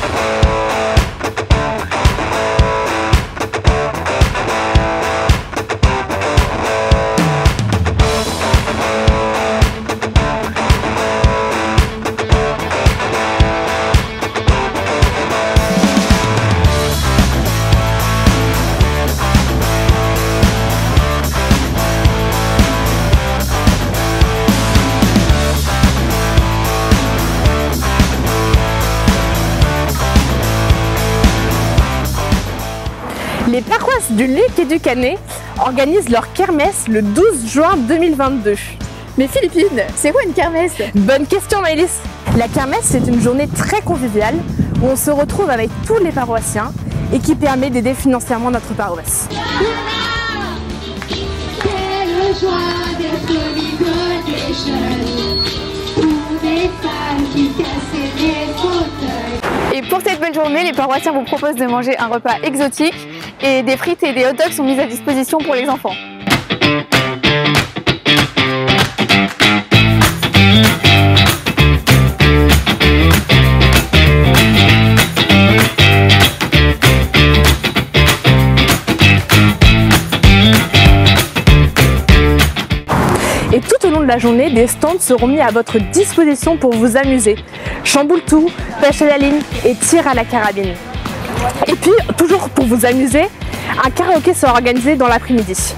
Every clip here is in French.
Les paroisses du Luc et du Canet organisent leur kermesse le 12 juin 2022. Mais Philippine, c'est quoi une kermesse? Bonne question Maëlys. La kermesse, c'est une journée très conviviale où on se retrouve avec tous les paroissiens et qui permet d'aider financièrement notre paroisse. Quelle joie d'être l'idole des jeunes, pour des femmes qui cassent des fauteuils. Et pour cette belle journée, les paroissiens vous proposent de manger un repas exotique et des frites et des hot dogs sont mis à disposition pour les enfants. Et tout au long de la journée, des stands seront mis à votre disposition pour vous amuser. Chamboule-tout, pêche à la ligne et tir à la carabine. Et puis, toujours pour vous amuser, un karaoké sera organisé dans l'après-midi.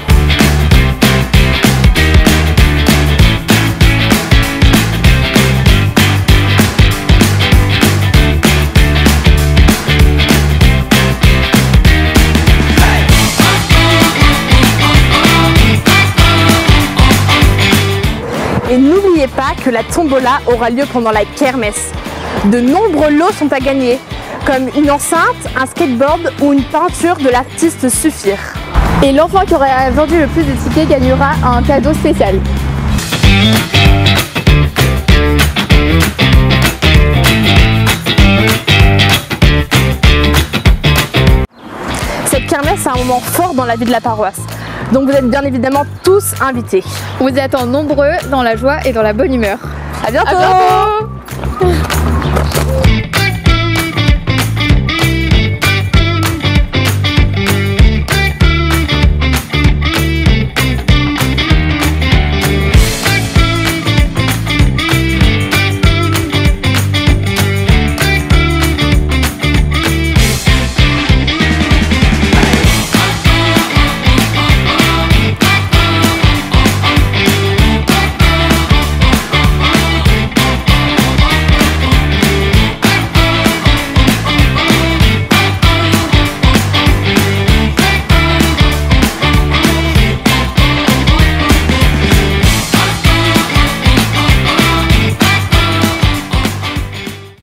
Et n'oubliez pas que la tombola aura lieu pendant la kermesse. De nombreux lots sont à gagner, comme une enceinte, un skateboard ou une peinture de l'artiste Suffire. Et l'enfant qui aura vendu le plus de tickets gagnera un cadeau spécial. Cette kermesse est un moment fort dans la vie de la paroisse. Donc vous êtes bien évidemment tous invités. On vous attend nombreux dans la joie et dans la bonne humeur. À bientôt! À bientôt.